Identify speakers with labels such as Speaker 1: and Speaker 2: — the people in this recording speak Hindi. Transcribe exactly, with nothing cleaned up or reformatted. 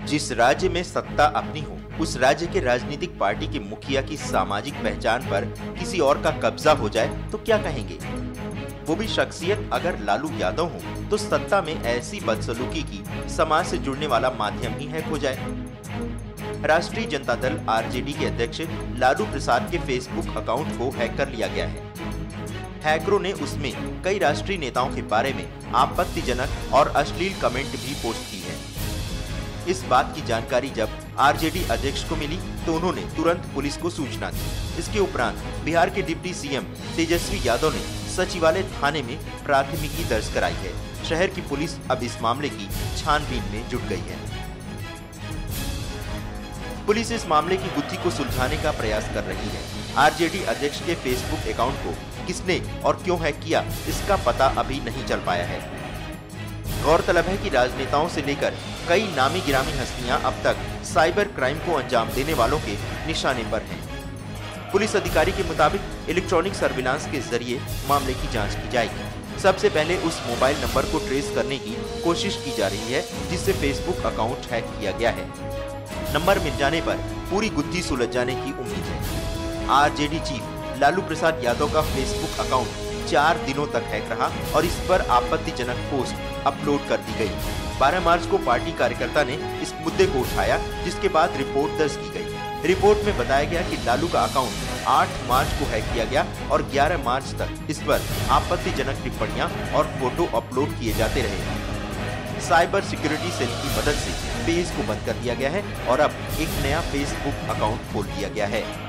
Speaker 1: जिस राज्य में सत्ता अपनी हो, उस राज्य के राजनीतिक पार्टी के मुखिया की सामाजिक पहचान पर किसी और का कब्जा हो जाए तो क्या कहेंगे? वो भी शख्सियत अगर लालू यादव हो तो सत्ता में ऐसी बदसलूकी की समाज से जुड़ने वाला माध्यम ही हैक हो जाए। राष्ट्रीय Janata Dal are J D के अध्यक्ष लालू प्रसाद के फेसबुक अकाउंट को हैक कर लिया गया है। हैकरों ने उसमें कई राष्ट्रीय नेताओं के बारे में आपत्तिजनक और अश्लील कमेंट भी पोस्ट की है। इस बात की जानकारी जब आर जे डी अध्यक्ष को मिली तो उन्होंने तुरंत पुलिस को सूचना दी। इसके उपरांत बिहार के deputy C M Tejashwi Yadav ने सचिवालय थाने में प्राथमिकी दर्ज कराई है। शहर की पुलिस अब इस मामले की छानबीन में जुट गई है। पुलिस इस मामले की गुत्थी को सुलझाने का प्रयास कर रही है। आर जे डी अध्यक्ष के फेसबुक अकाउंट को किसने और क्यों हैक किया, इसका पता अभी नहीं चल पाया है। गौरतलब है कि राजनेताओं से लेकर कई नामी गिरामी हस्तियां अब तक साइबर क्राइम को अंजाम देने वालों के निशाने पर हैं। पुलिस अधिकारी के मुताबिक इलेक्ट्रॉनिक सर्विलांस के जरिए मामले की जांच की जाएगी। सबसे पहले उस मोबाइल नंबर को ट्रेस करने की कोशिश की जा रही है जिससे फेसबुक अकाउंट हैक किया गया है। नंबर मिल जाने पर पूरी गुत्थी सुलझ जाने की उम्मीद है। R J D chief Lalu Prasad Yadav का फेसबुक अकाउंट चार दिनों तक हैक रहा और इस पर आपत्तिजनक पोस्ट अपलोड कर दी गई। बारह मार्च को पार्टी कार्यकर्ता ने इस मुद्दे को उठाया, जिसके बाद रिपोर्ट दर्ज की गई। रिपोर्ट में बताया गया कि लालू का अकाउंट आठ मार्च को हैक किया गया और ग्यारह मार्च तक इस पर आपत्तिजनक टिप्पणियां और फोटो अपलोड किए जाते रहे। साइबर सिक्योरिटी सेल की मदद से पेज को बंद कर दिया गया है और अब एक नया फेसबुक अकाउंट खोल दिया गया है।